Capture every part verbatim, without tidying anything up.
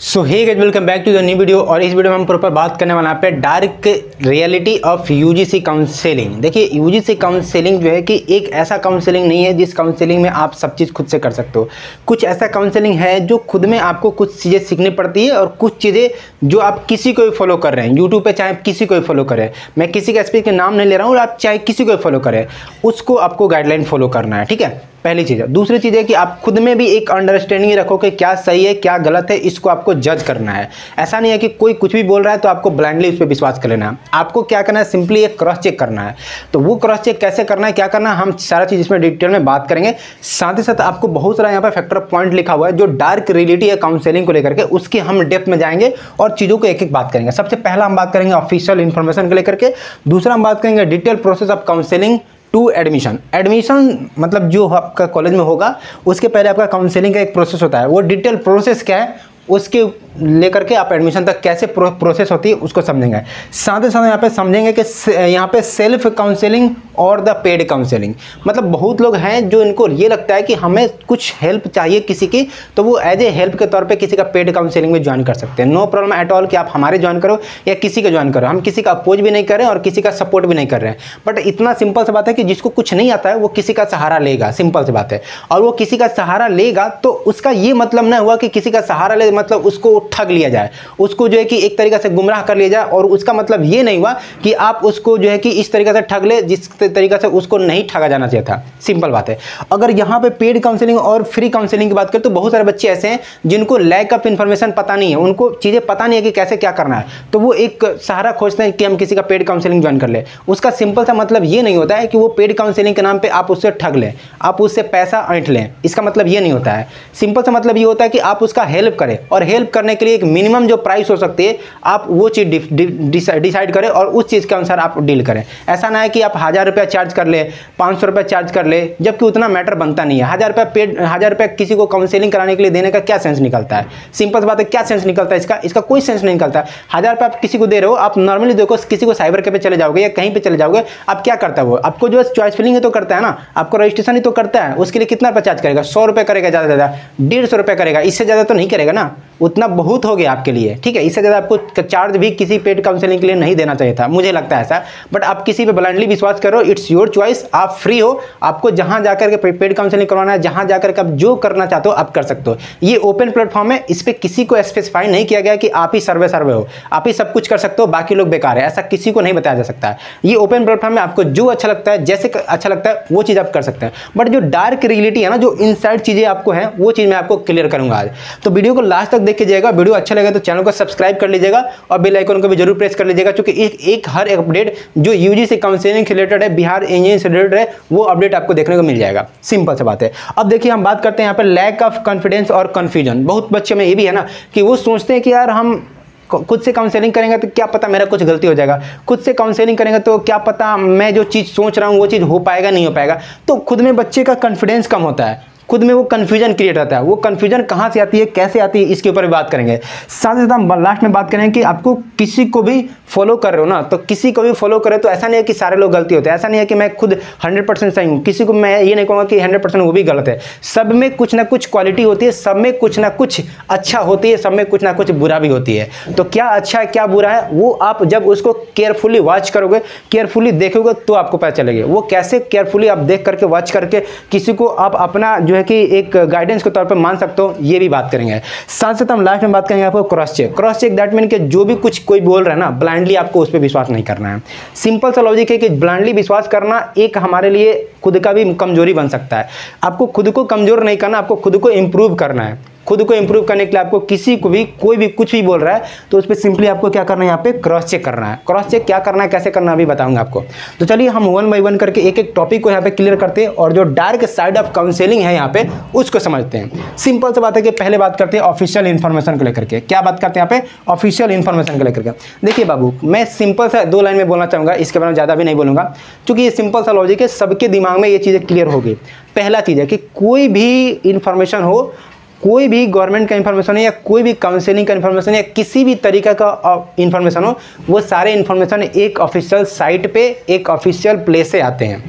So hey guys, welcome back to the new video. और इस video में हम प्रॉपर बात करने वाला पे dark reality of UGC counselling. देखिए, यूजीसी काउंसलिंग जो है कि एक ऐसा काउंसलिंग नहीं है जिस काउंसलिंग में आप सब चीज़ खुद से कर सकते हो। कुछ ऐसा काउंसलिंग है जो खुद में आपको कुछ चीज़ें सीखनी पड़ती है और कुछ चीज़ें जो आप किसी को भी फॉलो कर रहे हैं यूट्यूब पे, चाहे किसी को भी फॉलो करें, मैं किसी का स्पीच के नाम नहीं ले रहा हूँ, आप चाहे किसी को भी फॉलो करें, उसको आपको गाइडलाइन फॉलो करना है। ठीक है, पहली चीज़ है। दूसरी चीज़ है कि आप खुद में भी एक अंडरस्टैंडिंग रखो कि क्या सही है क्या गलत है, इसको आपको जज करना है। ऐसा नहीं है कि कोई कुछ भी बोल रहा है तो आपको ब्लाइंडली उस पर विश्वास कर लेना है। आपको क्या करना है, सिंपली एक क्रॉस चेक करना है। तो वो क्रॉस चेक कैसे करना है, क्या करना है, हम सारा चीज़ इसमें डिटेल में बात करेंगे। साथ ही साथ आपको बहुत सारा यहाँ पर फैक्टर पॉइंट लिखा हुआ है जो डार्क रियलिटी है काउंसलिंग को लेकर के, उसके हम डेप्थ में जाएंगे और चीज़ों को एक एक बात करेंगे। सबसे पहला हम बात करेंगे ऑफिशियल इन्फॉर्मेशन को लेकर के। दूसरा हम बात करेंगे detail process of counselling to admission. Admission मतलब जो आपका कॉलेज में होगा उसके पहले आपका काउंसलिंग का एक प्रोसेस होता है। वो डिटेल प्रोसेस क्या है उसके लेकर के आप एडमिशन तक कैसे प्रो, प्रोसेस होती है उसको समझेंगे। साथ ही साथ यहाँ पे समझेंगे कि यहाँ पे सेल्फ काउंसलिंग और द पेड काउंसलिंग। मतलब बहुत लोग हैं जो इनको ये लगता है कि हमें कुछ हेल्प चाहिए किसी की, तो वो एज ए हेल्प के तौर पे किसी का पेड काउंसलिंग में ज्वाइन कर सकते हैं। नो प्रॉब्लम एट ऑल कि आप हमारे ज्वाइन करो या किसी का ज्वाइन करो। हम किसी का अपोज भी नहीं कर रहे हैं और किसी का सपोर्ट भी नहीं कर रहे हैं। बट इतना सिंपल सी बात है कि जिसको कुछ नहीं आता है वो किसी का सहारा लेगा, सिंपल सी बात है। और वो किसी का सहारा लेगा तो उसका ये मतलब ना हुआ कि किसी का सहारा ले मतलब उसको ठग लिया जाए, उसको जो है कि एक तरीके से गुमराह कर लिया जाए। और उसका मतलब ये नहीं हुआ कि आप उसको जो है कि इस तरीके से ठग ले जिस तरीके से उसको नहीं ठगा जाना चाहिए था। सिंपल बात है। अगर यहाँ पे पेड काउंसलिंग और फ्री काउंसलिंग की बात करें तो बहुत सारे बच्चे ऐसे हैं जिनको लैक ऑफ इन्फॉर्मेशन पता नहीं है, उनको चीज़ें पता नहीं है कि कैसे क्या करना है, तो वो एक सहारा खोजते हैं कि हम किसी का पेड काउंसलिंग ज्वाइन कर ले। उसका सिंपल सा मतलब ये नहीं होता है कि वो पेड काउंसलिंग के नाम पर आप उससे ठग लें, आप उससे पैसा ऐंठ लें। इसका मतलब ये नहीं होता है। सिंपल सा मतलब ये होता है कि आप उसका हेल्प करें और हेल्प करने के लिए एक मिनिमम जो प्राइस हो सकती है आप वो चीज़ डिसाइड करें और उस चीज़ के अनुसार आप डील करें। ऐसा ना है कि आप हज़ार रुपया चार्ज कर ले, पाँच सौ रुपया चार्ज कर ले, जबकि उतना मैटर बनता नहीं है। हज़ार रुपया पेड हज़ार रुपया किसी को काउंसलिंग कराने के लिए देने का क्या सेंस निकलता है? सिंपल सी बात है, क्या सेंस निकलता है इसका? इसका कोई सेंस नहीं निकलता है। हज़ार रुपया आप किसी को दे रहे हो, आप नॉर्मली देखो किसी को साइबर कैफे चले जाओगे या कहीं पर चले जाओगे, आप क्या करता है वो आपको जो चॉइस फिलिंग है तो करता है ना, आपको रजिस्ट्रेशन ही तो करता है। उसके लिए कितना रुपया चार्ज करेगा? सौ रुपये करेगा ज़्यादा से ज़्यादा, डेढ़ सौ रुपये करेगा, इससे ज़्यादा तो नहीं करेगा ना। उतना बहुत हो गया आपके लिए, ठीक है। इससे ज़्यादा आपको चार्ज भी किसी पेड काउंसलिंग के लिए नहीं देना चाहिए था, मुझे लगता है ऐसा। बट आप किसी पे ब्लाइंडली विश्वास करो, इट्स योर चॉइस। आप फ्री हो, आपको जहां जाकर के पेड काउंसलिंग करवाना है, जहां जाकर के आप जो करना चाहते हो आप कर सकते हो। ये ओपन प्लेटफॉर्म है, इस पर किसी को स्पेसिफाई नहीं किया गया कि आप ही सर्वे सर्वे हो, आप ही सब कुछ कर सकते हो, बाकी लोग बेकार है, ऐसा किसी को नहीं बताया जा सकता है। ये ओपन प्लेटफॉर्म में आपको जो अच्छा लगता है, जैसे अच्छा लगता है वो चीज़ आप कर सकते हैं। बट जो डार्क रियलिटी है ना, जो इनसाइड चीज़ें आपको है, वो चीज़ मैं आपको क्लियर करूंगा आज। तो वीडियो को लास्ट तक देख जाएगा। वीडियो अच्छा लगे तो चैनल को सब्सक्राइब कर लीजिएगा और बेल आइकन को भी जरूर प्रेस कर लीजिएगा, क्योंकि एक, एक हर एक अपडेट जो यूजीसी काउंसलिंग से रिलेटेड है, बिहार इंजीनियरिंग से रिलेटेड है, वो अपडेट आपको देखने को मिल जाएगा। सिंपल सी बात है। अब देखिए, हम बात करते हैं यहाँ पर लैक ऑफ कॉन्फिडेंस और कन्फ्यूजन। बहुत बच्चे में ये भी है ना कि वो सोचते हैं कि यार हम खुद से काउंसलिंग करेंगे तो क्या पता मेरा कुछ गलती हो जाएगा, खुद से काउंसलिंग करेंगे तो क्या पता मैं जो चीज़ सोच रहा हूँ वो चीज़ हो पाएगा नहीं हो पाएगा। तो खुद में बच्चे का कॉन्फिडेंस कम होता है, खुद में वो कन्फ्यूजन क्रिएट होता है। वो कन्फ्यूजन कहाँ से आती है, कैसे आती है, इसके ऊपर भी बात करेंगे। साथ ही साथ हम लास्ट में बात करेंगे कि आपको किसी को भी फॉलो कर रहे हो ना, तो किसी को भी फॉलो करें तो ऐसा नहीं है कि सारे लोग गलती होते हैं। ऐसा नहीं है कि मैं खुद हंड्रेड परसेंट सही हूँ, किसी को मैं ये नहीं कहूँगा कि हंड्रेड परसेंट वो भी गलत है। सब में कुछ ना कुछ क्वालिटी होती है, सब में कुछ ना कुछ अच्छा होती है, सब में कुछ ना कुछ बुरा भी होती है। तो क्या अच्छा है क्या बुरा है, वो आप जब उसको केयरफुली वॉच करोगे, केयरफुली देखोगे तो आपको पता चलेगा। वो कैसे केयरफुली आप देख करके वॉच करके किसी को आप अपना जो है कि एक गाइडेंस के तौर पर मान सकते हो, ये भी बात करेंगे। साथ साथ हम लास्ट में बात करेंगे आपको cross check. Cross check that mean कि जो भी कुछ कोई बोल रहा है ना, ब्लाइंडली आपको उस पर विश्वास नहीं करना है। सिंपल सा लॉजिक है कि ब्लाइंडली विश्वास करना एक हमारे लिए खुद का भी कमजोरी बन सकता है। आपको खुद को कमजोर नहीं करना, आपको खुद को इंप्रूव करना है। खुद को इंप्रूव करने के लिए आपको किसी को भी कोई भी कुछ भी बोल रहा है तो उस पर सिंपली आपको क्या करना है, यहाँ पे क्रॉस चेक करना है। क्रॉस चेक क्या करना है, कैसे करना है, अभी बताऊंगा आपको। तो चलिए हम वन बाई वन करके एक एक टॉपिक को यहाँ पे क्लियर करते हैं और जो डार्क साइड ऑफ काउंसलिंग है यहाँ पे उसको समझते हैं। सिंपल सी बात है कि पहले बात करते हैं ऑफिशियल इन्फॉर्मेशन को लेकर के। क्या बात करते हैं यहाँ पे, ऑफिशियल इन्फॉर्मेशन को लेकर के। देखिए बाबू, मैं सिंपल सा दो लाइन में बोलना चाहूँगा, इसके बारे में ज़्यादा भी नहीं बोलूँगा, क्योंकि ये सिंपल सा लॉजिक है, सबके दिमाग में ये चीज़ें क्लियर होगी। पहला चीज़ है कि कोई भी इंफॉर्मेशन हो, कोई भी गवर्नमेंट का इन्फॉर्मेशन है या कोई भी काउंसलिंग का इन्फॉर्मेशन या किसी भी तरीका का इन्फॉर्मेशन हो, वो सारे इन्फॉर्मेशन एक ऑफिशियल साइट पे, एक ऑफिशियल प्लेस से आते हैं।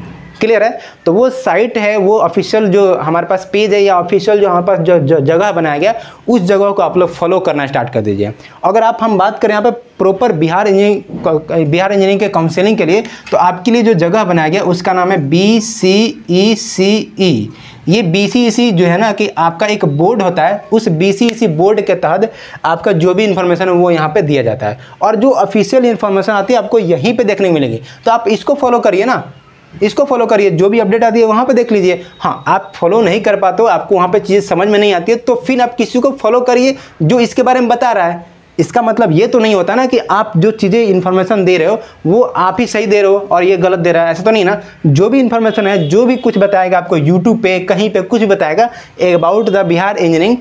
क्लियर है। तो वो साइट है, वो ऑफिशियल जो हमारे पास पेज है या ऑफिशियल जो हमारे पास जो, जो जगह बनाया गया, उस जगह को आप लोग फॉलो करना स्टार्ट कर दीजिए। अगर आप हम बात करें यहाँ पे proper Bihar engineering Bihar engineering के काउंसलिंग के लिए, तो आपके लिए जो जगह बनाया गया उसका नाम है बी सी ई सी ई। ये बी सी ई सी जो है ना कि आपका एक बोर्ड होता है, उस B C E C board के तहत आपका जो भी इन्फॉर्मेशन है वो यहाँ पे दिया जाता है, और जो ऑफिशियल इन्फॉर्मेशन आती है आपको यहीं पे देखने को मिलेगी। तो आप इसको फॉलो करिए ना, इसको फॉलो करिए, जो भी अपडेट आती है वहाँ पे देख लीजिए। हाँ, आप फॉलो नहीं कर पाते हो, आपको वहाँ पे चीज़ें समझ में नहीं आती है, तो फिर आप किसी को फॉलो करिए जो इसके बारे में बता रहा है। इसका मतलब ये तो नहीं होता ना कि आप जो चीज़ें इन्फॉर्मेशन दे रहे हो वो आप ही सही दे रहे हो और ये गलत दे रहा है, ऐसा तो नहीं ना। जो भी इन्फॉर्मेशन है, जो भी कुछ बताएगा आपको यूट्यूब पे कहीं पे कुछ भी बताएगा about the Bihar engineering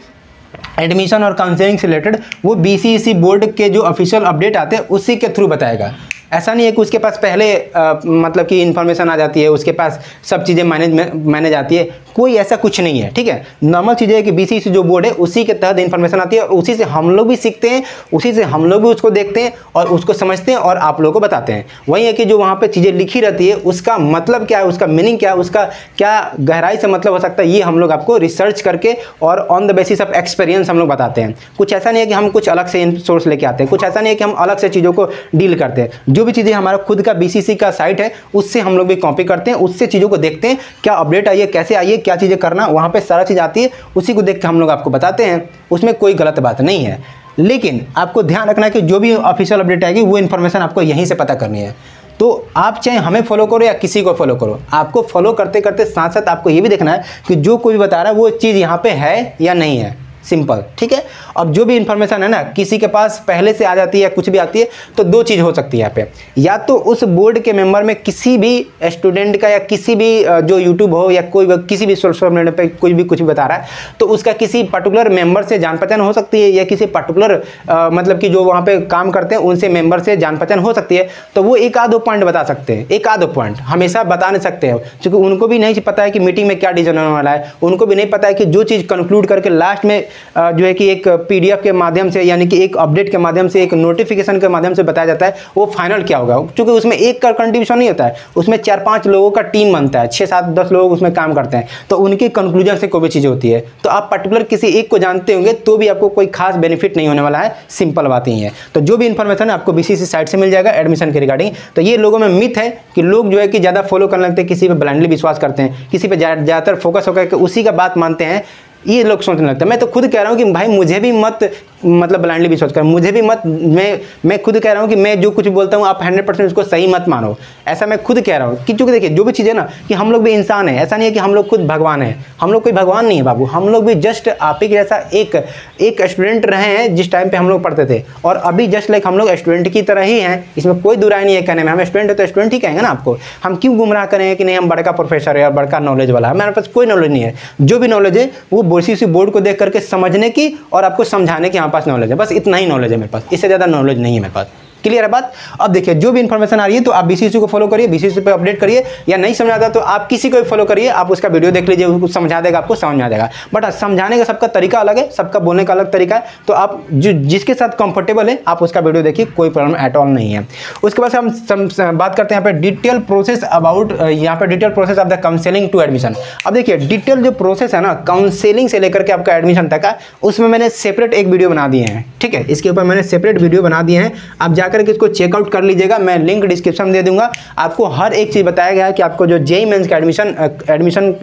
admission और काउंसलिंग से रिलेटेड, वो B C E C board के जो ऑफिशियल अपडेट आते हैं उसी के थ्रू बताएगा। ऐसा नहीं है कि उसके पास पहले आ, मतलब कि इन्फॉर्मेशन आ जाती है, उसके पास सब चीज़ें मैनेज मैनेज आती है, कोई ऐसा कुछ नहीं है, ठीक है। नॉर्मल चीज़ है कि बी सी ई सी जो बोर्ड है उसी के तहत इन्फॉर्मेशन आती है, उसी से हम लोग भी सीखते हैं, उसी से हम लोग भी उसको देखते हैं और उसको समझते हैं और आप लोगों को बताते हैं। वही है कि जो वहाँ पे चीज़ें लिखी रहती है उसका मतलब क्या है, उसका मीनिंग क्या है, उसका क्या गहराई से मतलब हो सकता है, ये हम लोग आपको रिसर्च करके और on the basis of experience हम लोग बताते हैं। कुछ ऐसा नहीं है कि हम कुछ अलग से सोर्स लेके आते हैं, कुछ ऐसा नहीं है कि हम अलग से चीज़ों को डील करते हैं। जो भी चीज़ें हमारा खुद का बी सी ई सी का साइट है उससे हम लोग भी कॉपी करते हैं, उससे चीज़ों को देखते हैं, क्या अपडेट आई है, कैसे आई है, क्या चीज़ें करना, वहाँ पे सारा चीज़ आती है, उसी को देख के हम लोग आपको बताते हैं। उसमें कोई गलत बात नहीं है, लेकिन आपको ध्यान रखना है कि जो भी ऑफिशियल अपडेट आएगी वो इन्फॉर्मेशन आपको यहीं से पता करनी है। तो आप चाहे हमें फॉलो करो या किसी को फॉलो करो, आपको फॉलो करते करते साथ साथ आपको ये भी देखना है कि जो कोई भी बता रहा है वो चीज़ यहाँ पे है या नहीं है, सिंपल, ठीक है। अब जो भी इन्फॉर्मेशन है ना किसी के पास पहले से आ जाती है या कुछ भी आती है, तो दो चीज़ हो सकती है यहाँ पे, या तो उस बोर्ड के मेंबर में किसी भी स्टूडेंट का या किसी भी जो यूट्यूब हो या कोई किसी भी सोशल मीडिया पे कुछ भी कुछ भी बता रहा है, तो उसका किसी पर्टिकुलर मेंबर से जान पहचान हो सकती है, या किसी पर्टिकुलर मतलब कि जो वहाँ पे काम करते हैं उनसे मेंबर से जान पहचान हो सकती है। तो वो एक आधो पॉइंट बता सकते हैं, एक आधो पॉइंट हमेशा बता नहीं सकते हैं, क्योंकि उनको भी नहीं पता है कि मीटिंग में क्या डिसीजन होने वाला है, उनको भी नहीं पता है कि जो चीज़ कंक्लूड करके लास्ट में जो है कि एक पीडीएफ के माध्यम से यानी कि एक अपडेट के माध्यम से, एक नोटिफिकेशन के माध्यम से बताया जाता है, वो फाइनल क्या होगा। क्योंकि उसमें एक का कंट्रीब्यूशन नहीं होता है, उसमें चार पांच लोगों का टीम बनता है, छः सात दस लोग उसमें काम करते हैं, तो उनके कंक्लूजन से कोई भी चीज़ होती है। तो आप पर्टिकुलर किसी एक को जानते होंगे तो भी आपको कोई खास बेनिफिट नहीं होने वाला है, सिंपल बात ही है। तो जो भी इन्फॉर्मेशन है आपको बीसीसी साइट से मिल जाएगा एडमिशन के रिगार्डिंग। तो ये लोगों में मिथ है कि लोग जो है कि ज़्यादा फॉलो करने लगते हैं, किसी पे ब्लाइंडली विश्वास करते हैं, किसी पे ज़्यादातर फोकस होकर के उसी का बात मानते हैं, ये लोग सोचने लगता है। मैं तो खुद कह रहा हूँ कि भाई मुझे भी मत मतलब ब्लाइंडली विश्वास कर, मुझे भी मत, मैं मैं खुद कह रहा हूँ कि मैं जो कुछ बोलता हूँ आप हंड्रेड परसेंट उसको सही मत मानो, ऐसा मैं खुद कह रहा हूँ। कि चूँकि देखिए जो भी चीज़ है ना कि हम लोग भी इंसान है, ऐसा नहीं है कि हम लोग खुद भगवान है, हम लोग कोई भगवान नहीं है बाबू, हम लोग भी जस्ट आप ही के जैसा एक एक स्टूडेंट रहे हैं जिस टाइम पे हम लोग पढ़ते थे, और अभी जस्ट लाइक हम लोग स्टूडेंट की तरह ही हैं, इसमें कोई दुराई नहीं है कहने में। हम स्टूडेंट है तो स्टूडेंट ही कहेंगे ना आपको, हम क्यों गुमराह करेंगे कि नहीं हम बड़का प्रोफेसर है और बड़का नॉलेज वाला है। हमारे पास कोई नॉलेज नहीं है, जो भी नॉलेज है वो बीसीसी बोर्ड को देख करके समझने की और आपको समझाने की हमारे पास नॉलेज है, बस इतना ही नॉलेज है मेरे पास, इससे ज़्यादा नॉलेज नहीं है मेरे पास। क्लियर है बात। अब देखिए जो भी इन्फॉर्मेशन आ रही है तो आप बीसीसी को फॉलो करिए, बीसीसी पे अपडेट करिए, या नहीं समझ आता तो आप किसी को भी फॉलो करिए, आप उसका वीडियो देख लीजिए, उसको समझा देगा, आपको समझ में आ जाएगा। बट समझाने का सबका तरीका अलग है, सबका बोलने का अलग तरीका है, तो आप जो जिसके साथ कंफर्टेबल है आप उसका वीडियो देखिए, कोई प्रॉब्लम एट ऑल नहीं है। उसके बाद हम सम, बात करते हैं यहाँ पे डिटेल प्रोसेस अबाउट, यहाँ पे detail process of the counselling to admission. अब देखिए डिटेल जो प्रोसेस है ना काउंसलिंग से लेकर के आपका एडमिशन तक का, उसमें मैंने सेपरेट एक वीडियो बना दिए हैं, ठीक है। इसके ऊपर मैंने सेपरेट वीडियो बना दिए हैं, आप जाकर के इसको चेकआउट कर लीजिएगा, मैं लिंक डिस्क्रिप्शन में दे दूंगा। आपको हर एक चीज़ बताया गया है कि आपको जो जेईई मेंस का एडमिशन एडमिशन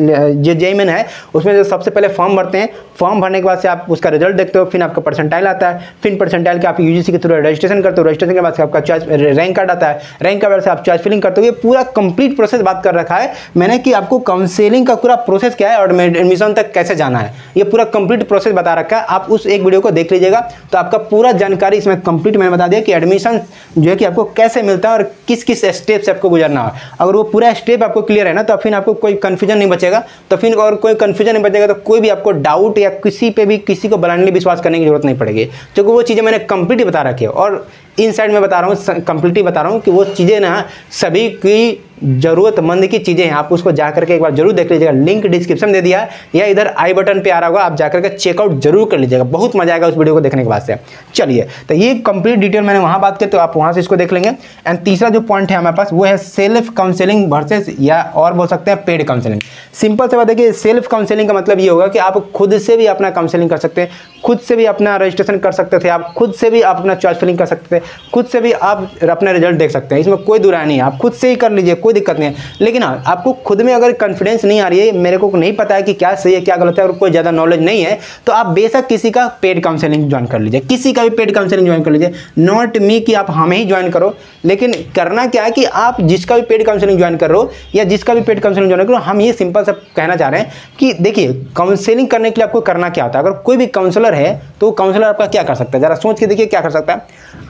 जो जेईई मेन है उसमें जो सबसे पहले फॉर्म भरते हैं, फॉर्म भरने के बाद से आप उसका रिजल्ट देखते हो, फिर आपका परसेंटाइल आता है, फिर परसेंटाइल के आप यूजीसी के थ्रू रजिस्ट्रेशन करते हो, रजिस्ट्रेशन के बाद से आपका चॉइस रैंक कार्ड आता है, रैंक कार्ड से आप चॉइस फिलिंग करते हो। ये पूरा कंप्लीट प्रोसेस बात कर रखा है मैंने कि आपको काउंसलिंग का पूरा प्रोसेस क्या है और एडमिशन तक कैसे जाना है, ये पूरा कंप्लीट प्रोसेस बता रखा है। आप उस एक वीडियो को देख लीजिएगा तो आपका पूरा जानकारी इसमें कंप्लीट मैंने बता दिया कि एडमिशन जो है कि आपको कैसे मिलता है और किस किस स्टेप से आपको गुजरना है। अगर वो पूरा स्टेप आपको क्लियर है ना तो फिर आपको कोई कंफ्यूजन नहीं बचेगा, तो फिर और कोई कंफ्यूजन नहीं बचेगा तो कोई भी आपको डाउट या किसी पे भी किसी को ब्लाइंडली विश्वास करने की जरूरत नहीं पड़ेगी, क्योंकि वो चीज़ें मैंने कंप्लीट बता रखी है। और इन साइड में बता रहा हूँ, कंप्लीटली बता रहा हूँ कि वो चीज़ें ना सभी की ज़रूरतमंद की चीज़ें हैं, आप उसको जा करके एक बार जरूर देख लीजिएगा। लिंक डिस्क्रिप्शन दे दिया है या इधर आई बटन पे आ रहा होगा, आप जा करके चेकआउट जरूर कर लीजिएगा, बहुत मजा आएगा उस वीडियो को देखने के बाद से। चलिए, तो ये कंप्लीट डिटेल मैंने वहाँ बात की, तो आप वहाँ से इसको देख लेंगे। एंड तीसरा जो पॉइंट है हमारे पास वो है सेल्फ काउंसलिंग वर्सेस, या और बोल सकते हैं पेड काउंसलिंग। सिंपल से बात है कि सेल्फ काउंसलिंग का मतलब ये होगा कि आप खुद से भी अपना काउंसलिंग कर सकते हैं, खुद से भी अपना रजिस्ट्रेशन कर सकते थे, आप खुद से भी आप अपना चॉइस फिलिंग कर सकते थे, खुद से भी आप अपना रिजल्ट देख सकते हैं, इसमें कोई दुराय नहीं है, आप खुद से ही कर लीजिए, कोई दिक्कत नहीं है। लेकिन हाँ, आपको खुद में अगर कॉन्फिडेंस नहीं आ रही है, मेरे को नहीं पता है कि क्या सही है क्या गलत है, और कोई ज़्यादा नॉलेज नहीं है, तो आप बेशक किसी का पेड काउंसलिंग ज्वाइन कर लीजिए, किसी का भी पेड काउंसलिंग ज्वाइन कर लीजिए। नॉट मी कि आप हमें ही ज्वाइन करो, लेकिन करना क्या है कि आप जिसका भी पेड काउंसलिंग ज्वाइन कर रहे हो या जिसका भी पेड काउंसलिंग ज्वाइन करो, हम ये सिंपल सा कहना चाह रहे हैं कि देखिए, काउंसलिंग करने के लिए आपको करना क्या होता है। अगर कोई भी काउंसलर है तो काउंसलर आपका क्या कर सकता है, जरा सोच के देखिए क्या कर सकता है।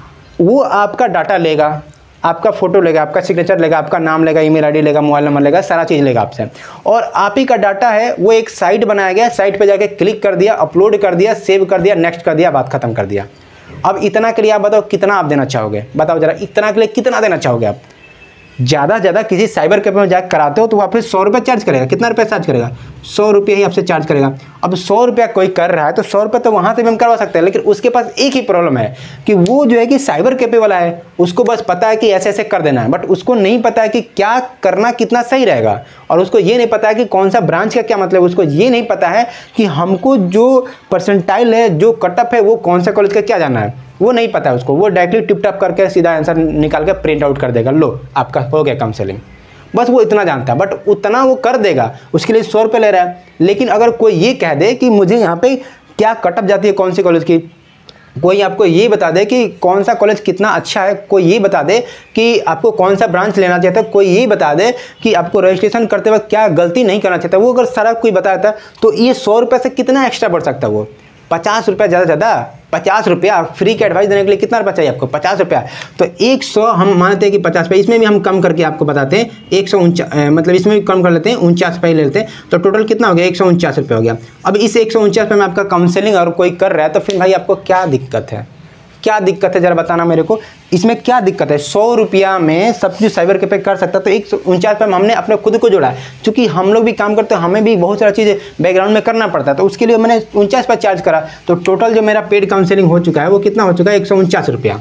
वो आपका डाटा लेगा, आपका फोटो लेगा, आपका सिग्नेचर लेगा, आपका नाम लेगा, ईमेल आईडी लेगा, मोबाइल नंबर लेगा, सारा चीज़ लेगा आपसे, और आप ही का डाटा है वो एक साइट बनाया गया, साइट पे जाके क्लिक कर दिया, अपलोड कर दिया, सेव कर दिया, नेक्स्ट कर दिया, बात खत्म कर दिया। अब इतना के लिए आप बताओ कितना आप देना चाहोगे, बताओ जरा, इतना के लिए कितना देना चाहोगे आप? ज़्यादा से ज़्यादा किसी साइबर कैफे में जाकर कराते हो तो वहाँ फिर सौ रुपये चार्ज करेगा, कितना रुपये चार्ज करेगा? सौ रुपये ही आपसे चार्ज करेगा। अब सौ रुपया कोई कर रहा है तो सौ रुपये तो वहाँ से भी हम करवा सकते हैं, लेकिन उसके पास एक ही प्रॉब्लम है कि वो जो है कि साइबर कैफे वाला है, उसको बस पता है कि ऐसे ऐसे कर देना है, बट उसको नहीं पता है कि क्या करना कितना सही रहेगा, और उसको ये नहीं पता है कि कौन सा ब्रांच का क्या मतलब, उसको ये नहीं पता है कि हमको जो परसेंटाइल है, जो कटअप है, वो कौन सा कॉलेज का क्या जाना है, वो नहीं पता है उसको। वो डायरेक्टली टिप टॉप करके सीधा आंसर निकाल के प्रिंट आउट कर देगा, लो आपका हो गया काउंसलिंग, बस वो इतना जानता है, बट उतना वो कर देगा, उसके लिए सौ रुपये ले रहा है। लेकिन अगर कोई ये कह दे कि मुझे यहाँ पे क्या कटअप जाती है कौन सी कॉलेज की, कोई आपको ये बता दे कि कौन सा कॉलेज कितना अच्छा है, कोई ये बता दे कि आपको कौन सा ब्रांच लेना चाहिए था, कोई ये बता दे कि आपको रजिस्ट्रेशन करते वक्त क्या गलती नहीं करना चाहिए था, वो अगर सारा कोई बता देता तो ये सौ रुपये से कितना एक्स्ट्रा बढ़ सकता है? वो पचास रुपया ज़्यादा ज़्यादा पचास रुपया फ्री का एडवाइस देने के लिए कितना रुपया चाहिए आपको? पचास रुपया। तो एक सौ हम मानते हैं कि पचास रुपये, इसमें भी हम कम करके आपको बताते हैं, एक सौ उनचास मतलब इसमें भी कम कर लेते हैं, उनचास रुपये ले लेते हैं, तो टोटल कितना हो गया? एक सौ उनचास रुपये हो गया। अब इस एक सौ उनचास रुपये में आपका काउंसलिंग और कोई कर रहा है तो फिर भाई आपको क्या दिक्कत है? क्या दिक्कत है जरा बताना मेरे को, इसमें क्या दिक्कत है? सौ रुपया में सब कुछ साइबर कैफे कर सकता है, तो एक सौ उनचास रुपये में हमने अपने खुद को जोड़ा है, क्योंकि हम लोग भी काम करते हैं, हमें भी बहुत सारा चीज़ बैकग्राउंड में करना पड़ता है, तो उसके लिए मैंने उनचास रुपये चार्ज करा। तो टोटल जो मेरा पेड काउंसलिंग हो चुका है वो कितना हो चुका है? एक सौ उनचास रुपया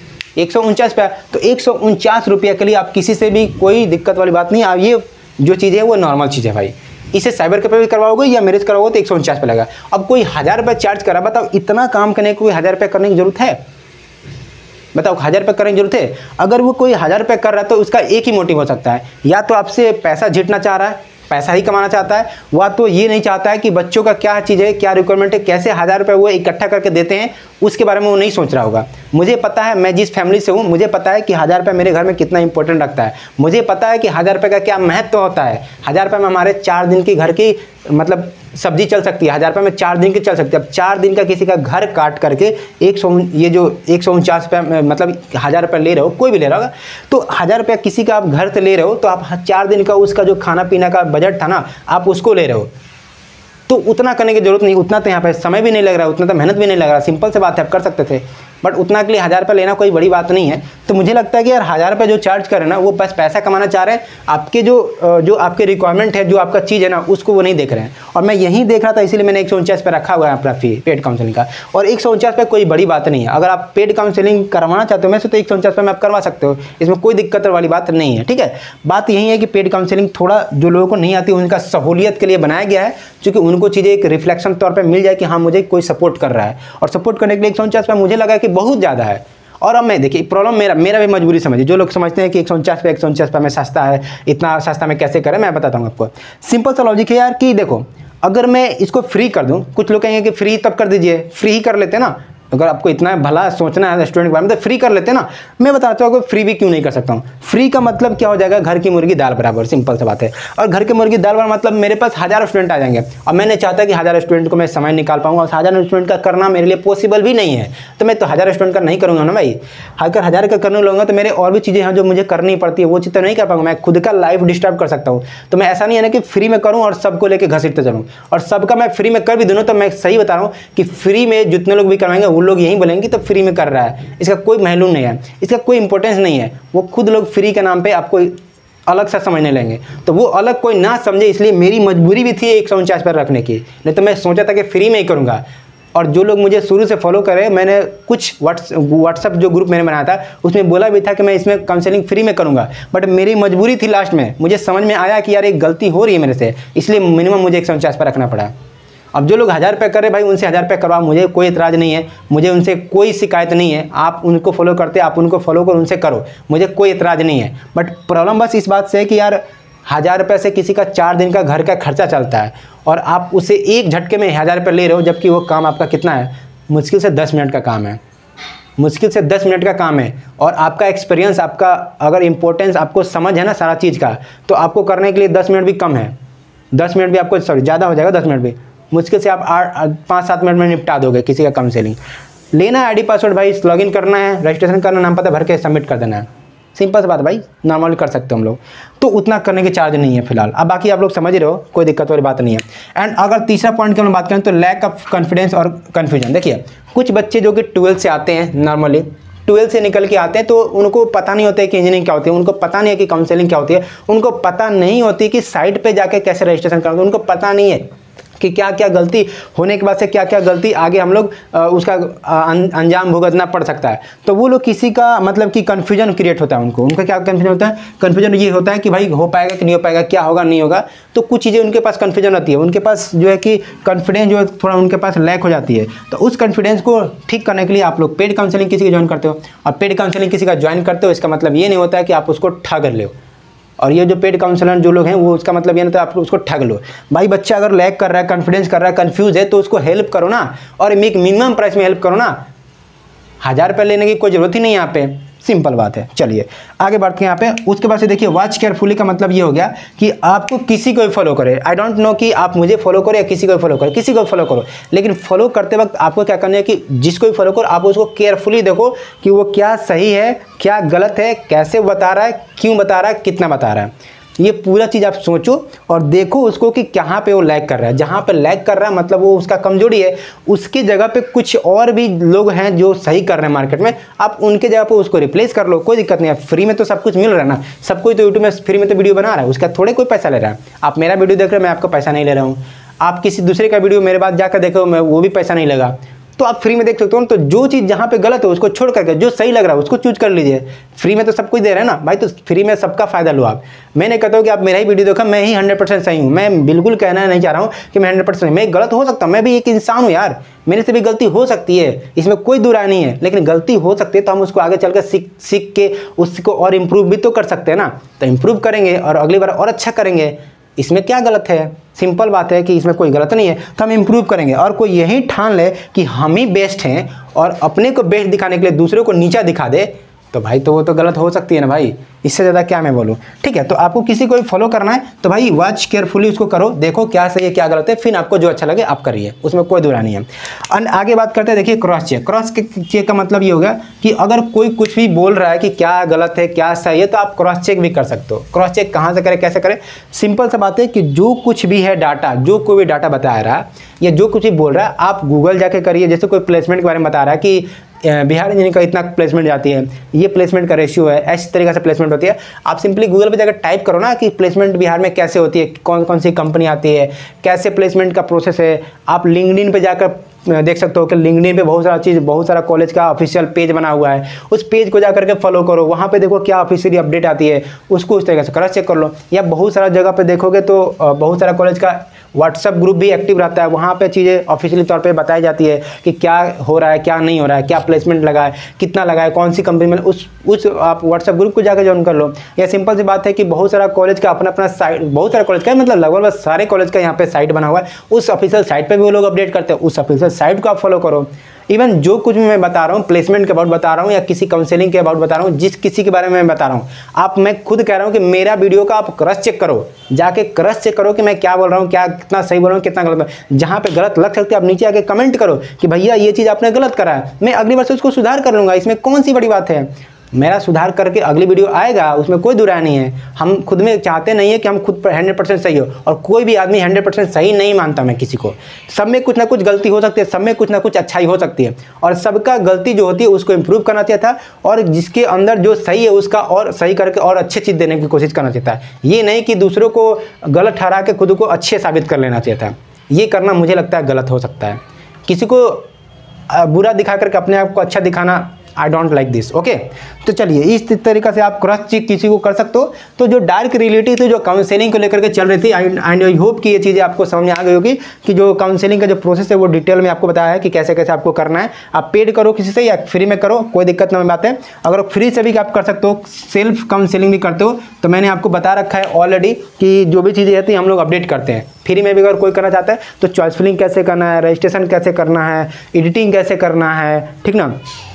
एक सौ उनचास रुपया। तो एक सौ उनचास रुपये के लिए आप किसी से भी कोई दिक्कत वाली बात नहीं। आप ये जो चीज़ है वो नॉर्मल चीज़ है भाई, इसे साइबर कैफे भी करवाओगे या मैरिज करवाओगे तो एक सौ उनचास पे लगेगा। अब कोई हज़ार रुपये चार्ज करा, बताओ इतना काम करने को कोई हज़ार रुपये करने की जरूरत है? बताओ हज़ार रुपये करने की जरूरत है? अगर वो कोई हज़ार रुपये कर रहा है तो उसका एक ही मोटिव हो सकता है, या तो आपसे पैसा झीटना चाह रहा है, पैसा ही कमाना चाहता है, वह तो ये नहीं चाहता है कि बच्चों का क्या चीज़ है, क्या रिक्वायरमेंट है, कैसे हज़ार रुपये वो इकट्ठा करके देते हैं, उसके बारे में वो नहीं सोच रहा होगा। मुझे पता है, मैं जिस फैमिली से हूँ मुझे पता है कि हज़ार रुपये मेरे घर में कितना इंपॉर्टेंट रखता है, मुझे पता है कि हज़ार रुपये का क्या महत्व होता है। हज़ार रुपये में हमारे चार दिन की घर की मतलब सब्जी चल सकती है, हज़ार रुपये में चार दिन की चल सकती है। अब चार दिन का किसी का घर काट करके एक सौ ये जो एक सौ उनचास रुपये मतलब हज़ार रुपये ले रहे हो, कोई भी ले रहा होगा, तो हज़ार रुपया किसी का आप घर से ले रहे हो, तो आप चार दिन का उसका जो खाना पीना का बजट था ना, आप उसको ले रहे हो, तो उतना करने की जरूरत नहीं। उतना तो यहाँ पे समय भी नहीं लग रहा, उतना तो मेहनत भी नहीं लग रहा, सिंपल से बात है, आप कर सकते थे, बट उतना के लिए हज़ार रुपये लेना कोई बड़ी बात नहीं है। तो मुझे लगता है कि यार हज़ार रुपये जो चार्ज कर रहे हैं ना, वो बस पैसा कमाना चाह रहे हैं, आपके जो जो आपके रिक्वायरमेंट है, जो आपका चीज़ है ना, उसको वो नहीं देख रहे हैं। और मैं यही देख रहा था, इसीलिए मैंने एक सौ उनचास पे रखा हुआ है अपना फी पेड काउंसलिंग का। और एक सौ उनचास पे कोई बड़ी बात नहीं है, अगर आप पेड काउंसलिंग करवाना चाहते हो मैं से, तो एक सौ उनचास पे में आप करवा सकते हो, इसमें कोई दिक्कत वाली बात नहीं है। ठीक है, बात यही है कि पेड काउंसलिंग थोड़ा जो लोगों को नहीं आती उनका सहूलियत के लिए बनाया गया है, क्योंकि उनको चीज़ें एक रिफ्लेक्शन तौर पर मिल जाए कि हाँ मुझे कोई सपोर्ट कर रहा है, और सपोर्ट करने के लिए एक सौ उनचास पे मुझे लगा कि बहुत ज़्यादा है। और अब मैं देखिए प्रॉब्लम मेरा मेरा भी मजबूरी समझिए, जो लोग समझते हैं कि एक सौ उनचास पे एक सौ उनचास पे में सस्ता है, इतना सस्ता में कैसे करें, मैं बताता हूँ आपको। सिंपल सा लॉजिक है यार कि देखो, अगर मैं इसको फ्री कर दूँ, कुछ लोग कहेंगे कि फ्री तब कर दीजिए, फ्री ही कर लेते ना, अगर आपको इतना भला सोचना है रेस्टोरेंट के बारे में तो फ्री कर लेते ना। मैं बताता हूँ कि फ्री भी क्यों नहीं कर सकता हूँ। फ्री का मतलब क्या हो जाएगा? घर की मुर्गी दाल बराबर, सिंपल सी बात है। और घर की मुर्गी दाल बराबर मतलब मेरे पास हज़ार स्टूडेंट आ जाएंगे, और मैंने चाहता कि हज़ार स्टूडेंट को मैं समय निकाल पाऊंगा, और हज़ार स्टूडेंट का करना मेरे लिए पॉसिबल भी नहीं है, तो मैं तो हज़ार स्टूडेंट का नहीं करूँगा ना भाई। अगर हज़ार का करने लगूंगा तो मेरे और भी चीज़ें हैं जो मुझे करनी पड़ती है, वो चीज़ तो नहीं कर पाऊंगा, मैं खुद का लाइफ डिस्टर्ब कर सकता हूँ। तो मैं ऐसा नहीं है ना कि फ्री में करूँ और सबको लेकर घसीटते चलूँ, और सबका मैं फ्री में कर भी दूँ। तो मैं सही बता रहा हूँ कि फ्री में जितने लोग भी करवाएंगे वो लोग यही बोलेंगे तो फ्री में कर रहा है, इसका कोई महलूम नहीं है, इसका कोई इंपॉर्टेंस नहीं है। वो खुद लोग फ्री के नाम पे आपको अलग सा समझने लेंगे, तो वो अलग कोई ना समझे, इसलिए मेरी मजबूरी भी थी एक सौ उनचास पर रखने की, नहीं तो मैं सोचा था कि फ्री में ही करूँगा। और जो लोग मुझे शुरू से फॉलो करें, मैंने कुछ व्हाट्स व्हाट्सअप जो ग्रुप मैंने बनाया था उसमें बोला भी था कि मैं इसमें काउंसलिंग फ्री में करूँगा, बट मेरी मजबूरी थी। लास्ट में मुझे समझ में आया कि यार एक गलती हो रही है मेरे से, इसलिए मिनिमम मुझे एक सौ उनचास पर रखना पड़ा। अब जो लोग हज़ार रुपये कर रहे भाई, उनसे हज़ार रुपये करवाओ, मुझे कोई इतराज़ नहीं है, मुझे उनसे कोई शिकायत नहीं है। आप उनको फॉलो करते, आप उनको फॉलो करो, उनसे करो, मुझे कोई इतराज़ नहीं है। बट प्रॉब्लम बस इस बात से है कि यार हज़ार रुपये से किसी का चार दिन का घर का खर्चा चलता है, और आप उसे एक झटके में हज़ार रुपये ले रहे हो, जबकि वो काम आपका कितना है, मुश्किल से दस मिनट का काम है, मुश्किल से दस मिनट का काम है। और आपका एक्सपीरियंस, आपका अगर इम्पोर्टेंस आपको समझ है ना सारा चीज़ का, तो आपको करने के लिए दस मिनट भी कम है, दस मिनट भी आपको, सॉरी ज़्यादा हो जाएगा, दस मिनट भी मुश्किल से आप आठ पाँच सात मिनट में निपटा दोगे किसी का काउंसलिंग। लेना है आईडी पासवर्ड भाई, लॉगिन करना है, रजिस्ट्रेशन करना, नाम पता भर के सबमिट कर देना है, सिंपल सी बात भाई, नॉर्मली कर सकते हो हम लोग, तो उतना करने के चार्ज नहीं है फिलहाल। अब बाकी आप लोग समझ रहे हो, कोई दिक्कत वाली बात नहीं है। एंड अगर तीसरा पॉइंट की हम बात करें तो लैक ऑफ कॉन्फिडेंस और कन्फ्यूजन। देखिए कुछ बच्चे जो कि ट्वेल्थ से आते हैं, नॉर्मली ट्वेल्थ से निकल के आते हैं, तो उनको पता नहीं होता है कि इंजीनियरिंग क्या होती है, उनको पता नहीं है कि काउंसलिंग क्या होती है, उनको पता नहीं होती कि साइट पे जाके कैसे रजिस्ट्रेशन करना है, उनको पता नहीं है कि क्या क्या गलती होने के बाद से क्या क्या गलती आगे हम लोग उसका अंजाम भुगतना पड़ सकता है। तो वो लोग किसी का मतलब कि कन्फ्यूजन क्रिएट होता है उनको, उनका क्या कन्फ्यूजन होता है, कन्फ्यूजन ये होता है कि भाई हो पाएगा कि नहीं हो पाएगा, क्या होगा नहीं होगा, तो कुछ चीज़ें उनके पास कन्फ्यूजन होती है, उनके पास जो है कि कॉन्फिडेंस जो है थोड़ा उनके पास लैक हो जाती है। तो उस कॉन्फिडेंस को ठीक करने के लिए आप लोग पेड काउंसलिंग किसी का ज्वाइन करते हो, और पेड काउंसलिंग किसी का ज्वाइन करते हो इसका मतलब ये नहीं होता है कि आप उसको ठग लो। और ये जो पेड काउंसलर जो लोग हैं, वो उसका मतलब ये नहीं था आप उसको ठग लो। भाई बच्चा अगर लैग कर रहा है, कॉन्फिडेंस कर रहा है, कंफ्यूज है, तो उसको हेल्प करो ना, और एक मिनिमम प्राइस में हेल्प करो ना। हज़ार रुपये लेने की कोई ज़रूरत ही नहीं है यहाँ पे, सिंपल बात है। चलिए आगे बढ़ते हैं यहाँ पे। उसके बाद से देखिए वॉच केयरफुली का मतलब ये हो गया कि आपको किसी को भी फॉलो करे, आई डोंट नो कि आप मुझे फॉलो करो या किसी को भी फॉलो करो, किसी को भी फॉलो करो, लेकिन फॉलो करते वक्त आपको क्या करना है कि जिसको भी फॉलो करो आप उसको केयरफुली देखो कि वो क्या सही है, क्या गलत है, कैसे बता रहा है, क्यों बता रहा है, कितना बता रहा है। ये पूरा चीज़ आप सोचो और देखो उसको कि कहाँ पे वो लैग कर रहा है। जहाँ पे लैग कर रहा है मतलब वो उसका कमजोरी है, उसकी जगह पे कुछ और भी लोग हैं जो सही कर रहे हैं मार्केट में, आप उनके जगह पे उसको रिप्लेस कर लो, कोई दिक्कत नहीं है। फ्री में तो सब कुछ मिल रहा है ना, सब कोई तो यूट्यूब में फ्री में तो वीडियो बना रहा है, उसका थोड़े कोई पैसा ले रहा है। आप मेरा वीडियो देख रहे हो, मैं आपका पैसा नहीं ले रहा हूँ, आप किसी दूसरे का वीडियो मेरे बाद जाकर देखो, मैं वो भी पैसा नहीं लगा, तो आप फ्री में देख सकते हो। तो जो चीज़ जहाँ पे गलत है उसको छोड़ करके जो सही लग रहा है उसको चूज कर लीजिए। फ्री में तो सब कुछ दे रहा है ना भाई, तो फ्री में सबका फायदा लो आप। मैं नहीं कहता हूँ कि आप मेरा ही वीडियो देखो, मैं ही हंड्रेड परसेंट सही हूँ, मैं बिल्कुल कहना नहीं चाह रहा हूँ कि मैं हंड्रेड परसेंट, मैं गलत हो सकता हूँ, मैं भी एक इंसान हूँ यार, मेरे से भी गलती हो सकती है, इसमें कोई दो राय नहीं है, लेकिन गलती हो सकती है तो हम उसको आगे चलकर सीख सीख के उसको और इम्प्रूव भी तो कर सकते हैं ना। तो इम्प्रूव करेंगे और अगली बार और अच्छा करेंगे, इसमें क्या गलत है, सिंपल बात है कि इसमें कोई गलत नहीं है। तो हम इम्प्रूव करेंगे, और कोई यही ठान ले कि हम ही बेस्ट हैं और अपने को बेस्ट दिखाने के लिए दूसरों को नीचा दिखा दे, तो भाई तो वो तो गलत हो सकती है ना भाई, इससे ज़्यादा क्या मैं बोलूँ। ठीक है, तो आपको किसी को भी फॉलो करना है तो भाई वॉच केयरफुली उसको करो, देखो क्या सही है क्या गलत है, फिर आपको जो अच्छा लगे आप करिए, उसमें कोई दुरा नहीं है। और आगे बात करते हैं, देखिए क्रॉस चेक। क्रॉस चेक का मतलब ये होगा कि अगर कोई कुछ भी बोल रहा है कि क्या गलत है क्या सही है, तो आप क्रॉस चेक भी कर सकते हो। क्रॉस चेक कहाँ से करें, कैसे करें, सिंपल सा बात है कि जो कुछ भी है डाटा, जो कोई भी डाटा बता रहा है या जो कुछ भी बोल रहा है, आप गूगल जाके करिए। जैसे कोई प्लेसमेंट के बारे में बता रहा है कि बिहार इंजीनियरिंग का इतना प्लेसमेंट जाती है, ये प्लेसमेंट का रेशियो है, इस तरीके से प्लेसमेंट होती है। आप सिंपली गूगल पे जाकर टाइप करो ना कि प्लेसमेंट बिहार में कैसे होती है, कौन कौन सी कंपनी आती है, कैसे प्लेसमेंट का प्रोसेस है। आप लिंक्डइन पे जाकर देख सकते हो कि लिंक्डइन पे बहुत सारा चीज़, बहुत सारा कॉलेज का ऑफिशियल पेज बना हुआ है, उस पेज को जाकर के फॉलो करो, वहाँ पे देखो क्या ऑफिशियली अपडेट आती है, उसको उस तरीके से क्रॉस चेक कर लो। या बहुत सारा जगह पे देखोगे तो बहुत सारा कॉलेज का व्हाट्सअप ग्रुप भी एक्टिव रहता है, वहाँ पे चीज़ें ऑफिशियली तौर पे बताई जाती है कि क्या हो रहा है क्या नहीं हो रहा है, क्या प्लेसमेंट लगा है, कितना लगा है, कौन सी कंपनी में, उस उस आप व्हाट्सअप ग्रुप को जाकर ज्वाइन कर लो। या सिंपल सी बात है कि बहुत सारा कॉलेज का अपना अपना साइट, बहुत सारा कॉलेज का मतलब लगभग सारे कॉलेज का यहाँ पे साइट बना हुआ है, उस ऑफिशियल साइट पर भी वो लोग अपडेट करते हैं, उस ऑफिशियल साइट को आप फॉलो करो। इवन जो कुछ भी मैं बता रहा हूँ, प्लेसमेंट के अबाउट बता रहा हूँ या किसी काउंसलिंग के अबाउट बता रहा हूँ, जिस किसी के बारे में मैं बता रहा हूँ, आप, मैं खुद कह रहा हूँ कि मेरा वीडियो का आप क्रॉस चेक करो, जाके क्रॉस चेक करो कि मैं क्या बोल रहा हूँ, क्या कितना सही बोल रहा हूँ, कितना गलत है। जहाँ पे गलत लग सकती है आप नीचे आके कमेंट करो कि भैया ये चीज़ आपने गलत करा है, मैं अगली बार से उसको सुधार कर लूँगा, इसमें कौन सी बड़ी बात है। मेरा सुधार करके अगली वीडियो आएगा, उसमें कोई दुराय नहीं है। हम खुद में चाहते नहीं है कि हम खुद पर हंड्रेड परसेंट सही हो, और कोई भी आदमी हंड्रेड परसेंट सही नहीं मानता मैं किसी को। सब में कुछ ना कुछ गलती हो सकती है, सब में कुछ ना कुछ अच्छाई हो सकती है, और सबका गलती जो होती है उसको इम्प्रूव करना चाहिए था, और जिसके अंदर जो सही है उसका और सही करके और अच्छी चीज़ देने की कोशिश करना चाहिए था। ये नहीं कि दूसरों को गलत ठहरा के खुद को अच्छे साबित कर लेना चाहिए था। ये करना मुझे लगता है गलत हो सकता है। किसी को बुरा दिखा करके अपने आप को अच्छा दिखाना, I don't like this. Okay, तो चलिए इस तरीक़े से आप क्रॉस चेक किसी को कर सकते हो। तो जो डार्क रियलिटी थी, जो काउंसलिंग को लेकर के चल रही थी, एंड आई होप कि ये चीज़ें आपको समझ में आ गई होगी कि जो काउंसलिंग का जो प्रोसेस है वो डिटेल में आपको बताया है कि कैसे कैसे आपको करना है। आप पेड करो किसी से या फ्री में करो, कोई दिक्कत नहीं बात है। अगर फ्री से भी आप कर सकते हो, सेल्फ काउंसलिंग भी करते हो, तो मैंने आपको बता रखा है ऑलरेडी कि जो भी चीज़ें रहती हैं हम लोग अपडेट करते हैं। फ्री में भी अगर कोई करना चाहता है तो चॉइस फिलिंग कैसे करना है, रजिस्ट्रेशन कैसे करना है, एडिटिंग कैसे करना है, ठीक ना,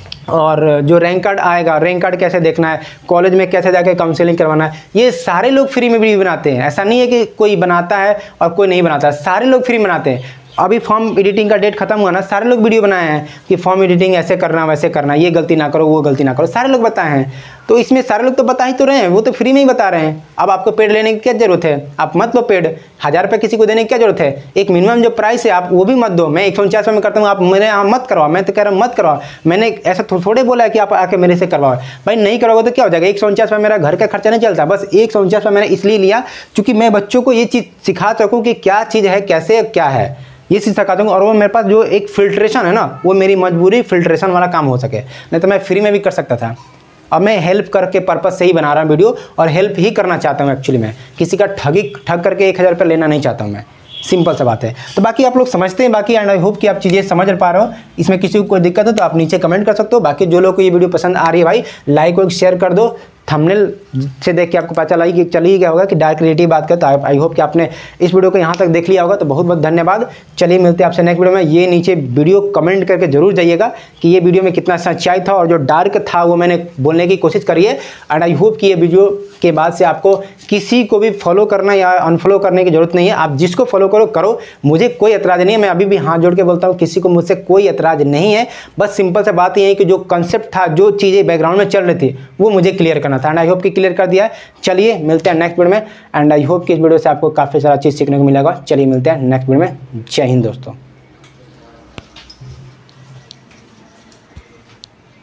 और जो रैंक कार्ड आएगा, रैंक कार्ड कैसे देखना है, कॉलेज में कैसे जाके काउंसलिंग करवाना है, ये सारे लोग फ्री में भी बनाते हैं। ऐसा नहीं है कि कोई बनाता है और कोई नहीं बनाता है, सारे लोग फ्री बनाते हैं। अभी फॉर्म एडिटिंग का डेट खत्म हुआ ना, सारे लोग वीडियो बनाए हैं कि फॉर्म एडिटिंग ऐसे करना वैसे करना, ये गलती ना करो वो गलती ना करो, सारे लोग बताए हैं। तो इसमें सारे लोग तो बता ही तो रहे हैं, वो तो फ्री में ही बता रहे हैं। अब आपको पेड लेने की क्या जरूरत है, आप मत लो पेड। हज़ार रुपये किसी को देने की क्या जरूरत है, एक मिनिमम जो प्राइस है आप वो भी मत दो। मैं एक सौ उनचास में करता हूँ, आप मेरे यहाँ मत करवाओ। मैं तो कह रहा हूँ मत करवाओ, मैंने ऐसा थोड़े बोला है कि आप आके मेरे से करवाओ। भाई नहीं करवाओगे तो क्या हो जाएगा, एक सौ उनचास में मेरा घर का खर्चा नहीं चलता। बस एक सौ उनचास में मैंने इसलिए लिया क्योंकि मैं बच्चों को ये चीज़ सिखा सकूँ कि क्या चीज़ है, कैसे क्या है, ये चीज़ सिखा दूँगा। और वो मेरे पास जो एक फिल्ट्रेशन है ना, वो मेरी मजबूरी फिल्ट्रेशन वाला काम हो सके, नहीं तो मैं फ्री में भी कर सकता था। अब मैं हेल्प करके पर्पस से ही बना रहा हूँ वीडियो, और हेल्प ही करना चाहता हूँ एक्चुअली। मैं किसी का ठगी ठग करके एक हज़ार रुपये लेना नहीं चाहता हूँ मैं, सिंपल सा बात है। तो बाकी आप लोग समझते हैं बाकी, एंड आई होप कि आप चीज़ें समझ पा रहे हो। इसमें किसी को कोई दिक्कत है तो आप नीचे कमेंट कर सकते हो। बाकी जो लोग को ये वीडियो पसंद आ रही है भाई, लाइक और शेयर कर दो। थंबनेल से देख के आपको पता चला कि चल ही गया होगा कि डार्क रियलिटी बात करते। तो आई होप कि आपने इस वीडियो को यहाँ तक देख लिया होगा, तो बहुत बहुत धन्यवाद। चलिए मिलते हैं आपसे नेक्स्ट वीडियो में। ये नीचे वीडियो कमेंट करके जरूर जाइएगा कि ये वीडियो में कितना सच्चाई था, और जो डार्क था वो मैंने बोलने की कोशिश करी है। एंड आई होप कि ये वीडियो के बाद से आपको किसी को भी फॉलो करना या अनफॉलो करने की जरूरत नहीं है। आप जिसको फॉलो करो करो, मुझे कोई एतराज़ नहीं है। मैं अभी भी हाथ जोड़ के बोलता हूँ, किसी को मुझसे कोई एतराज़ नहीं है। बस सिंपल सा बात ये है कि जो कंसेप्ट था, जो चीज़ें बैकग्राउंड में चल रही थी, वो मुझे क्लियर करना था। एंड आई होप कि क्लियर कर दिया है। चलिए मिलते हैं नेक्स्ट वीडियो में। एंड आई होप कि इस वीडियो से आपको काफ़ी सारा चीज़ सीखने को मिलेगा। चलिए मिलते हैं नेक्स्ट वीडियो में। जय हिंद दोस्तों।